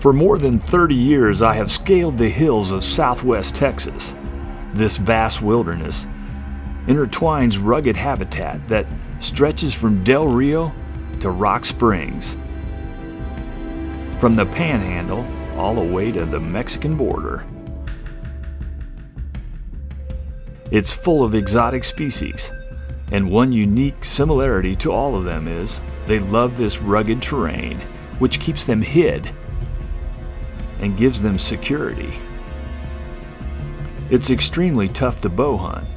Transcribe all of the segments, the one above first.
For more than 30 years, I have scaled the hills of southwest Texas. This vast wilderness intertwines rugged habitat that stretches from Del Rio to Rock Springs, from the Panhandle all the way to the Mexican border. It's full of exotic species, and one unique similarity to all of them is they love this rugged terrain, which keeps them hid and gives them security. It's extremely tough to bow hunt,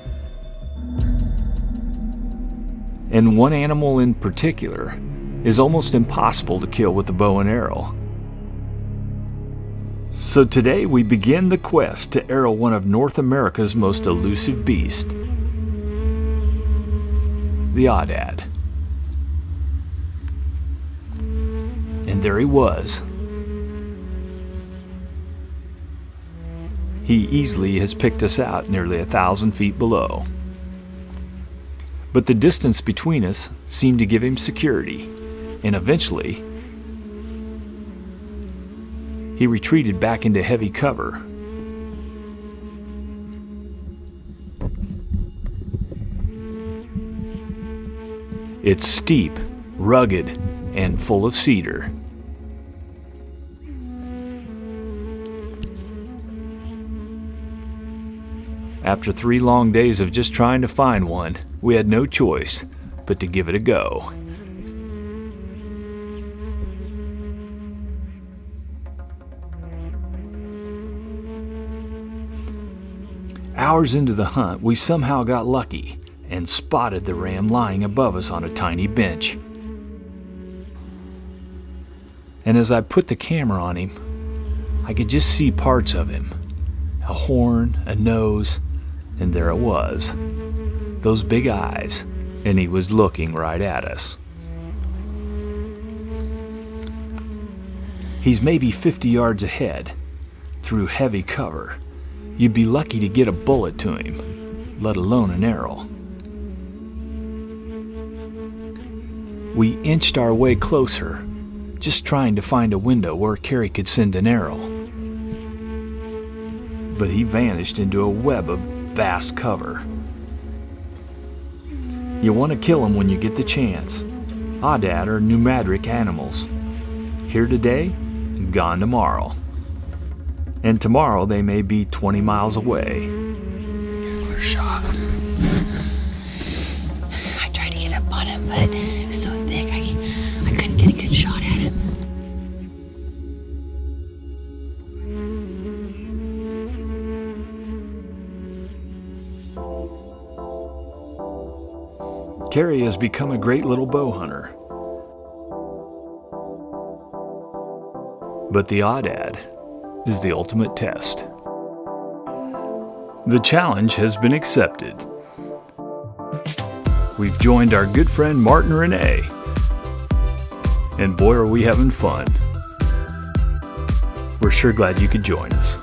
and one animal in particular is almost impossible to kill with a bow and arrow. So today we begin the quest to arrow one of North America's most elusive beasts, the Aoudad. And there he was. He easily has picked us out nearly 1,000 feet below. But the distance between us seemed to give him security, and eventually he retreated back into heavy cover. It's steep, rugged, and full of cedar. After 3 long days of just trying to find one, we had no choice but to give it a go. Hours into the hunt, we somehow got lucky and spotted the ram lying above us on a tiny bench. And as I put the camera on him, I could just see parts of him. A horn, a nose, and there it was. Those big eyes, and he was looking right at us. He's maybe 50 yards ahead, through heavy cover. You'd be lucky to get a bullet to him, let alone an arrow. We inched our way closer, just trying to find a window where Kerrie could send an arrow. But he vanished into a web of vast cover. You want to kill them when you get the chance. Aoudad are nomadic animals. Here today, gone tomorrow. And tomorrow they may be 20 miles away. Clear shot. I tried to get up on him, but it was so thick I couldn't get a good shot at him. Kerrie has become a great little bow hunter. But the Aoudad is the ultimate test. The challenge has been accepted. We've joined our good friend Martin Renee, and boy are we having fun. We're sure glad you could join us.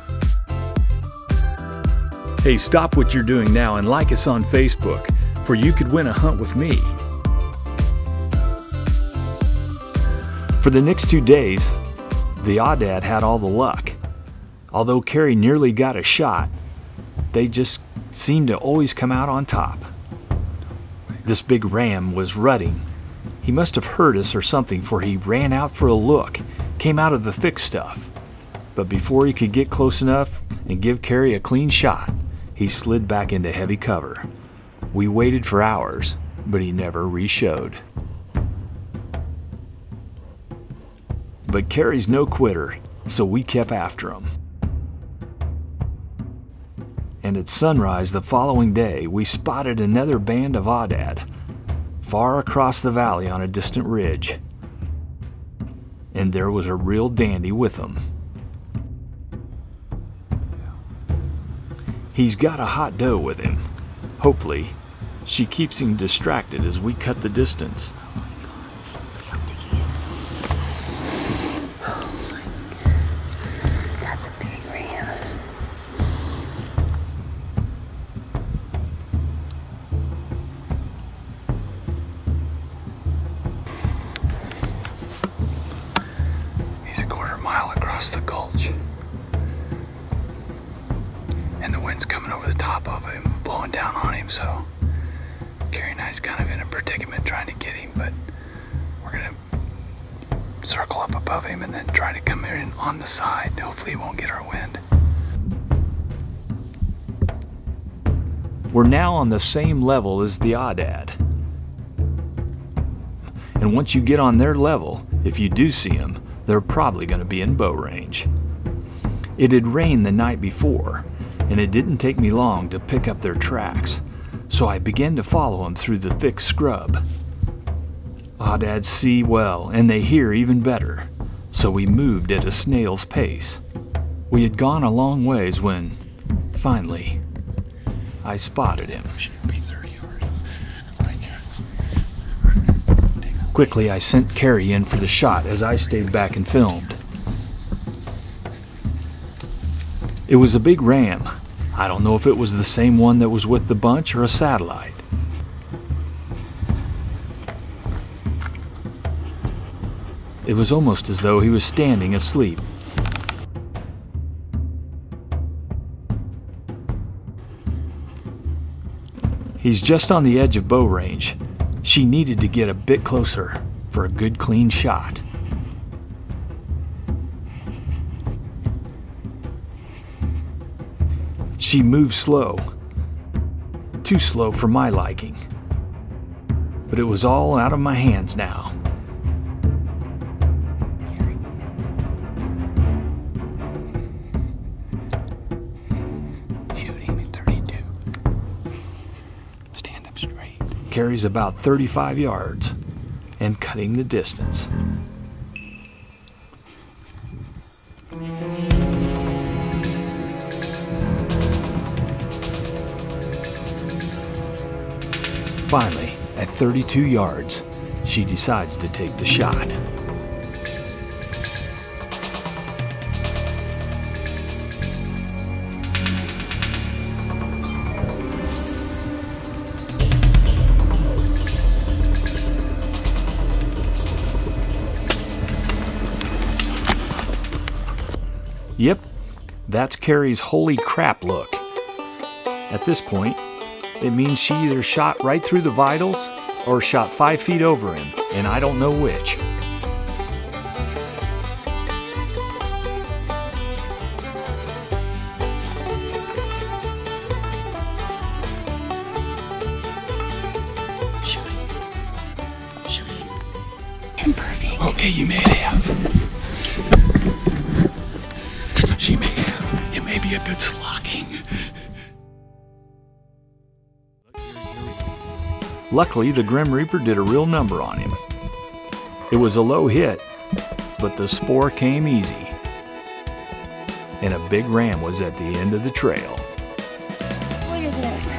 Hey, stop what you're doing now and like us on Facebook, for you could win a hunt with me. For the next 2 days, the Aoudad had all the luck. Although Kerrie nearly got a shot, they just seemed to always come out on top. This big ram was rutting. He must have heard us or something, for he ran out for a look, came out of the thick stuff. But before he could get close enough and give Kerrie a clean shot, he slid back into heavy cover. We waited for hours, but he never re-showed. But Kerrie's no quitter, so we kept after him. And at sunrise the following day, we spotted another band of Aoudad, far across the valley on a distant ridge. And there was a real dandy with them. He's got a hot doe with him. Hopefully, she keeps him distracted as we cut the distance. That's a big ram. He's a quarter mile across. the top of him, blowing down on him, so Kerrie and I's kind of in a predicament trying to get him, but we're gonna circle up above him and then try to come in on the side. Hopefully he won't get our wind. We're now on the same level as the Aoudad. And once you get on their level, if you do see them, they're probably going to be in bow range. It had rained the night before, and it didn't take me long to pick up their tracks, so I began to follow them through the thick scrub. Aoudads see well, and they hear even better, so we moved at a snail's pace. We had gone a long ways when, finally, I spotted him. Should be 30 yards right there. Quickly, I sent Kerrie in for the shot as I stayed back and filmed. It was a big ram. I don't know if it was the same one that was with the bunch or a satellite. It was almost as though he was standing asleep. He's just on the edge of bow range. She needed to get a bit closer for a good clean shot. She moved slow. Too slow for my liking. But it was all out of my hands now. Shooting at 32. Stand up straight. Kerrie's about 35 yards and cutting the distance. Finally, at 32 yards, she decides to take the shot. Yep, that's Kerrie's holy crap look. At this point, it means she either shot right through the vitals or shot 5 feet over him, and I don't know which. Shooting. Imperfect. Okay, you may have. She may have. It may be a good slocking. Luckily, the Grim Reaper did a real number on him. It was a low hit, but the spore came easy. And a big ram was at the end of the trail. Look at this.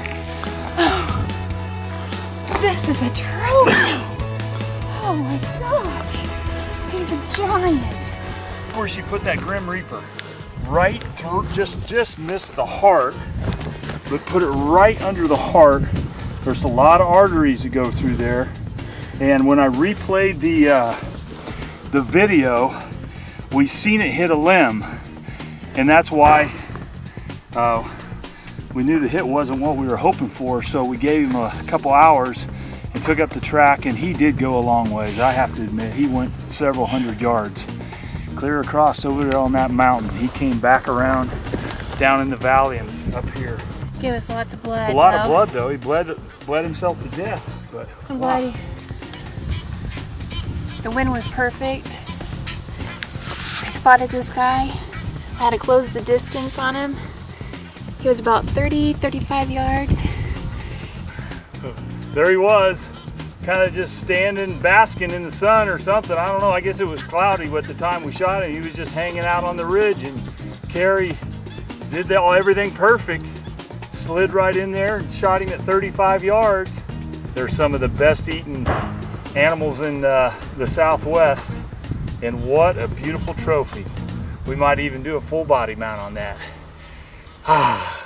Oh, this is a trophy. Oh my gosh. He's a giant. Where she put that Grim Reaper right through, just missed the heart, but put it right under the heart. There's a lot of arteries that go through there, and when I replayed the video, we seen it hit a limb, and that's why we knew the hit wasn't what we were hoping for. So we gave him a couple hours and took up the track, and he did go a long ways. I have to admit, he went several hundred yards clear across over there on that mountain. He came back around down in the valley and up here. Give us lots of blood. A lot of blood though. He bled himself to death. But I'm glad the wind was perfect. I spotted this guy. I had to close the distance on him. He was about 35 yards. There he was, kind of just standing, basking in the sun or something. I don't know. I guess it was cloudy at the time we shot him. He was just hanging out on the ridge, and Kerrie did everything perfect. Slid right in there and shot him at 35 yards. They're some of the best eaten animals in the Southwest, and what a beautiful trophy. We might even do a full body mount on that.